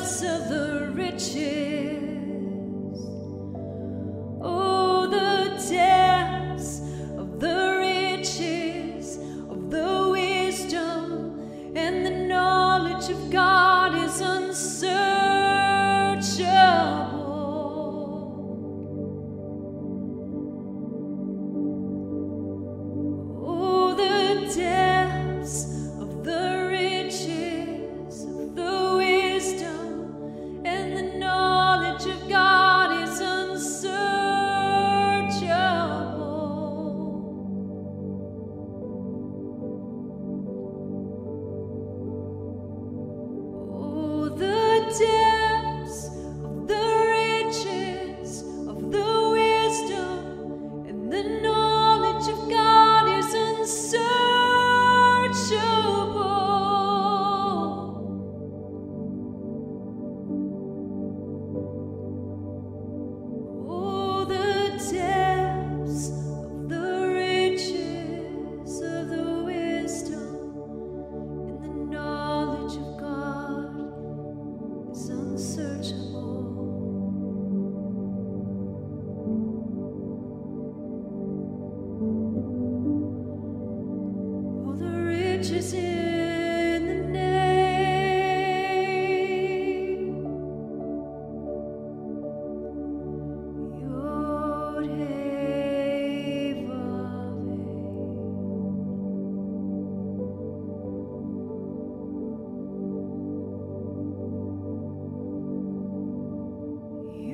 depths of the riches. Oh, the depths of the riches of the wisdom and the knowledge of God is unsearchable. Oh, the depths of the riches of the wisdom and the knowledge of God is unsearchable. Oh, the depths of the riches of the wisdom and the knowledge of God is unsearchable. Oh, the depths of the riches of the wisdom and the knowledge of God is unsearchable. Oh, the riches in the name Yod Hey Vav Hey.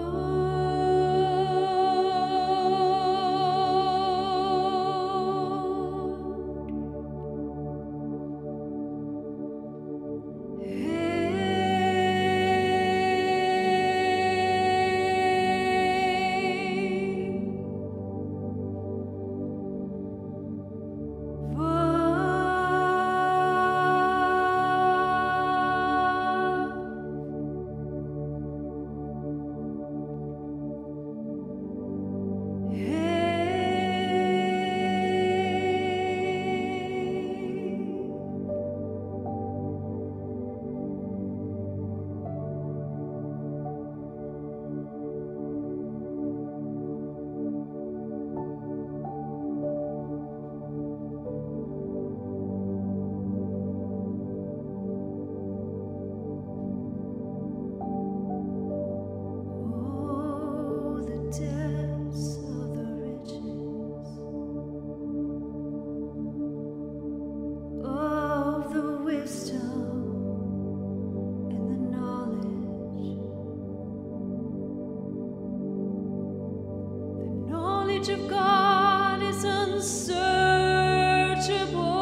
Oh, the depths of the riches of the wisdom and the knowledge. The knowledge of God is unsearchable,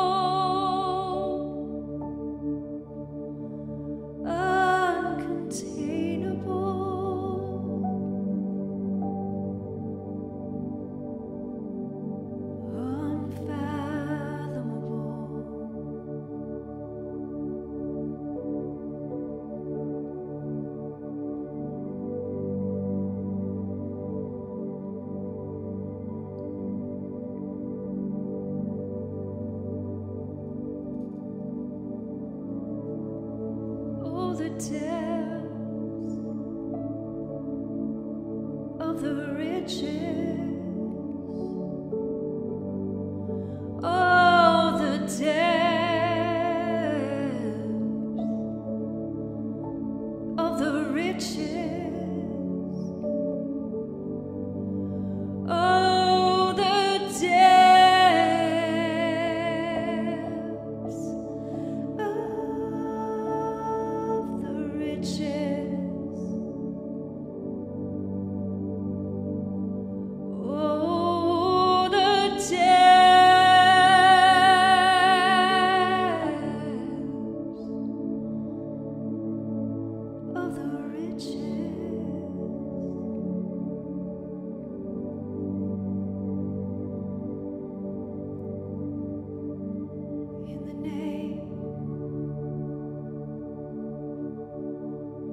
oh, the depths of the riches. Oh, the depths of the riches. Oh, the depths of the riches. Oh, the depths of the riches. In the name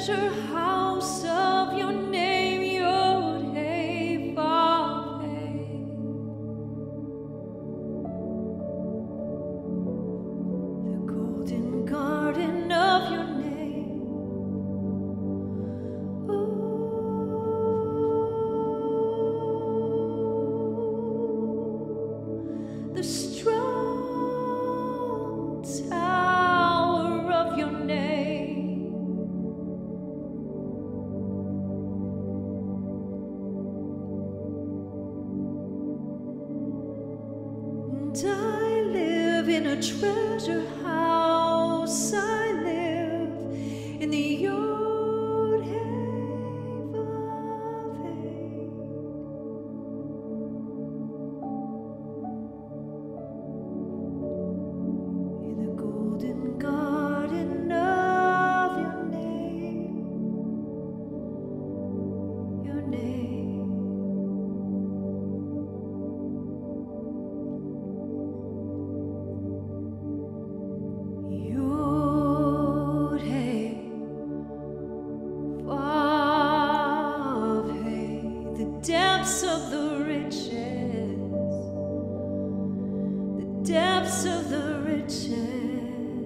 treasure house of your name, Yod Hey Vav Hey. The golden garden of your name. Oh, the strong tower of your name. And I live in a treasure house. I live in the Yod Hey Vav Hey. In the golden garden of your name. Your name. Yod Hey Vav Hey, the depths of the riches, the depths of the riches.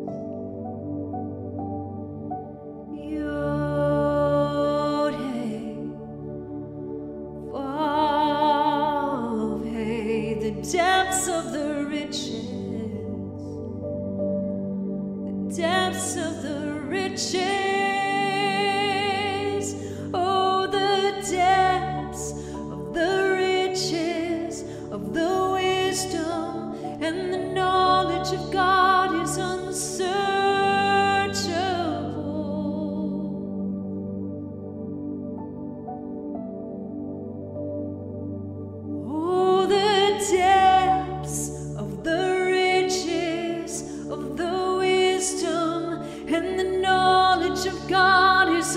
Yod Hey Vav Hey, the depths of the riches. Depths of the riches, oh, the depths of the riches of the wisdom and the knowledge of God is unsearchable. Oh, the depths of the riches of the wisdom and the knowledge of God is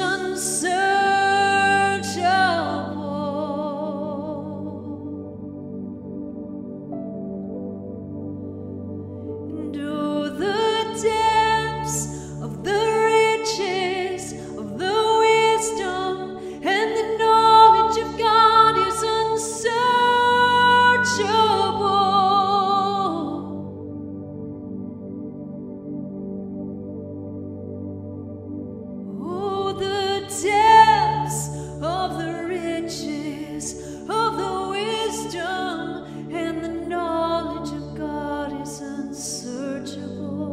unsearchable. And oh, the depths of the riches of the wisdom and the knowledge of God is unsearchable. Oh, the depths of the riches of the wisdom and the knowledge of God is unsearchable.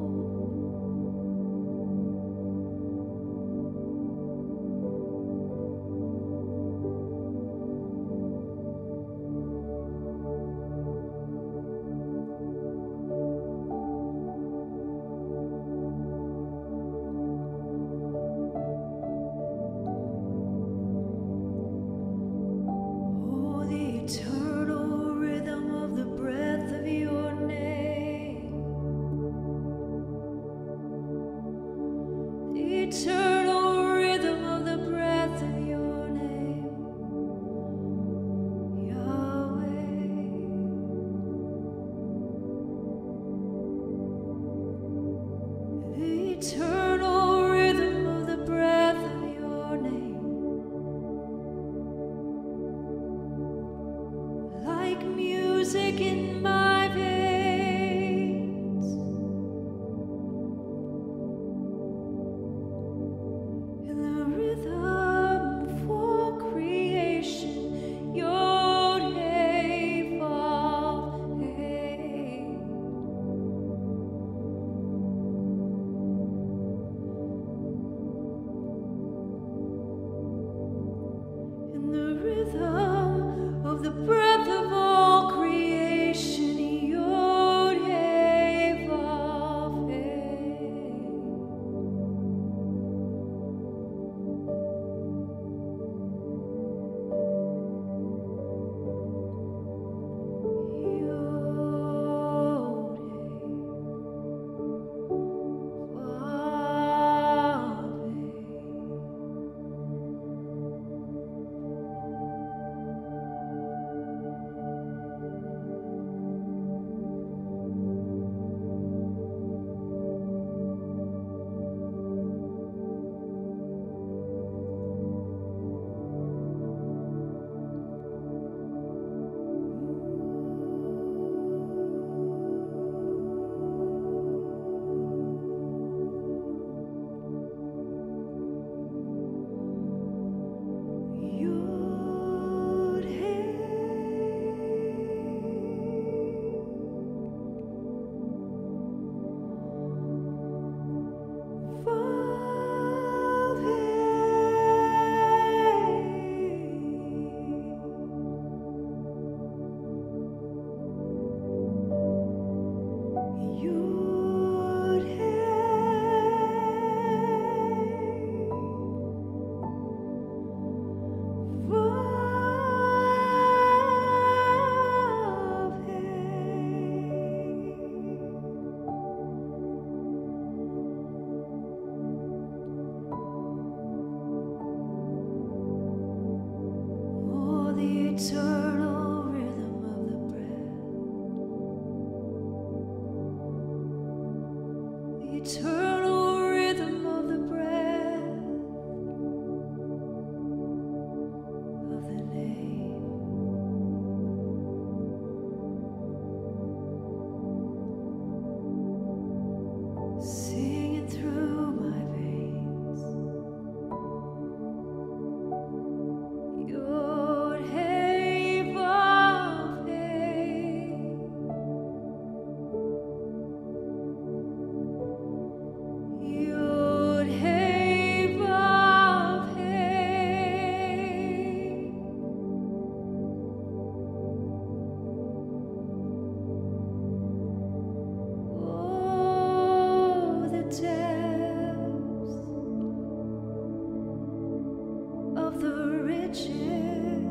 Oh, the eternal rhythm of the breath of your name. The eternal rhythm of the breath of your name, Yahweh. The eternal rhythm of the breath of your name. Like music in my veins, in the rhythm for creation, Yod Hey Vav Hey. In the rhythm of the breath of all creation, Yod Hey Vav Hey. Yod Hey Vav Hey. eternal rhythm of the breath, the eternal rhythm of the breath of the name. Singing through my veins, Yod Hey Vav Hey, Yod Hey Vav Hey, oh, the depths of the riches,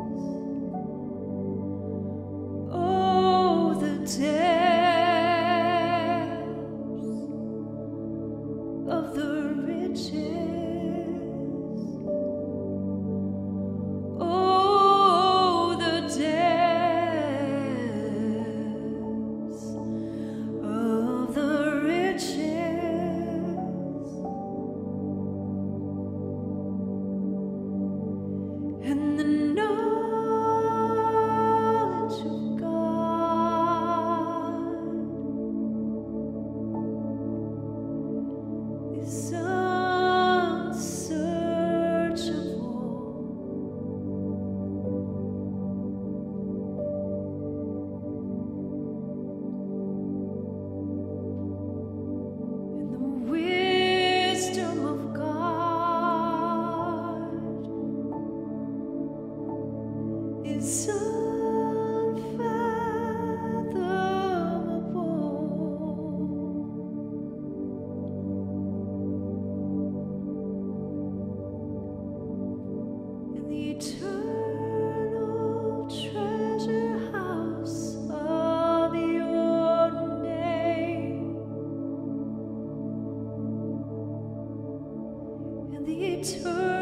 oh, the depths of the riches, oh, the depths of the riches, and the knowledge of God is unsearchable. And the wisdom of God is unfathomable. In the eternal treasure house of your name, in the eternal